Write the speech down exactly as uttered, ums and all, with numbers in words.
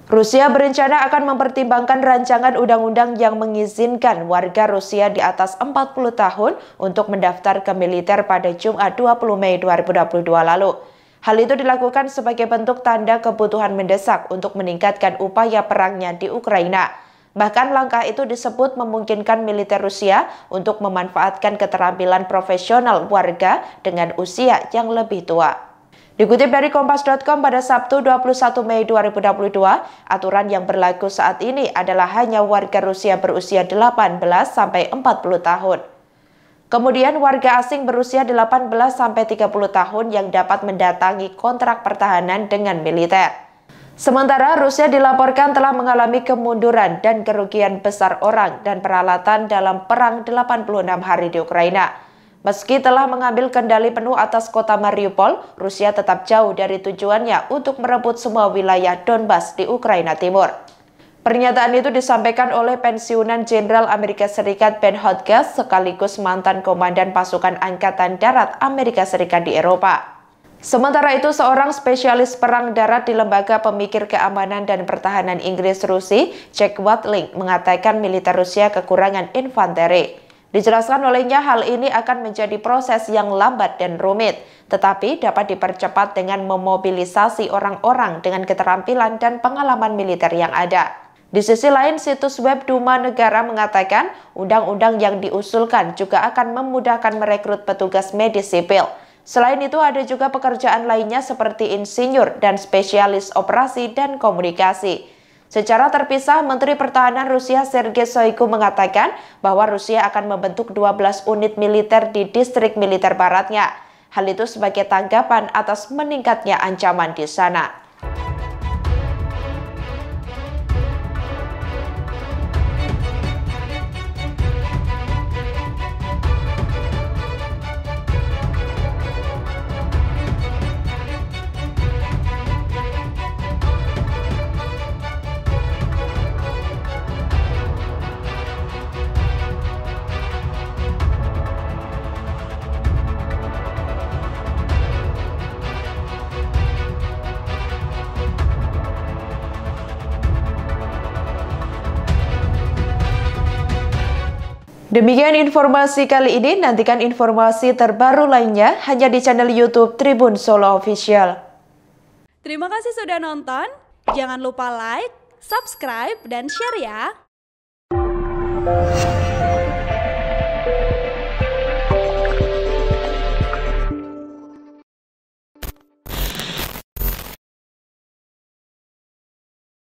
Rusia berencana akan mempertimbangkan rancangan undang-undang yang mengizinkan warga Rusia di atas empat puluh tahun untuk mendaftar ke militer pada Jumat dua puluh Mei dua ribu dua puluh dua lalu. Hal itu dilakukan sebagai bentuk tanda kebutuhan mendesak untuk meningkatkan upaya perangnya di Ukraina. Bahkan langkah itu disebut memungkinkan militer Rusia untuk memanfaatkan keterampilan profesional warga dengan usia yang lebih tua. Dikutip dari kompas titik com pada Sabtu dua puluh satu Mei dua ribu dua puluh dua, aturan yang berlaku saat ini adalah hanya warga Rusia berusia delapan belas sampai empat puluh tahun. Kemudian warga asing berusia delapan belas sampai tiga puluh tahun yang dapat mendatangi kontrak pertahanan dengan militer. Sementara Rusia dilaporkan telah mengalami kemunduran dan kerugian besar orang dan peralatan dalam perang delapan puluh enam hari di Ukraina. Meski telah mengambil kendali penuh atas kota Mariupol, Rusia tetap jauh dari tujuannya untuk merebut semua wilayah Donbas di Ukraina Timur. Pernyataan itu disampaikan oleh pensiunan Jenderal Amerika Serikat Ben Hodges sekaligus mantan komandan pasukan Angkatan Darat Amerika Serikat di Eropa. Sementara itu, seorang spesialis perang darat di Lembaga Pemikir Keamanan dan Pertahanan Inggris Rusi, Jack Watling, mengatakan militer Rusia kekurangan infanteri. Dijelaskan olehnya hal ini akan menjadi proses yang lambat dan rumit, tetapi dapat dipercepat dengan memobilisasi orang-orang dengan keterampilan dan pengalaman militer yang ada. Di sisi lain, situs web Duma Negara mengatakan undang-undang yang diusulkan juga akan memudahkan merekrut petugas medis sipil. Selain itu, ada juga pekerjaan lainnya seperti insinyur dan spesialis operasi dan komunikasi. Secara terpisah, Menteri Pertahanan Rusia Sergei Shoigu mengatakan bahwa Rusia akan membentuk dua belas unit militer di distrik militer baratnya. Hal itu sebagai tanggapan atas meningkatnya ancaman di sana. Demikian informasi kali ini, nantikan informasi terbaru lainnya hanya di channel YouTube Tribun Solo Official. Terima kasih sudah nonton, jangan lupa like, subscribe, dan share ya!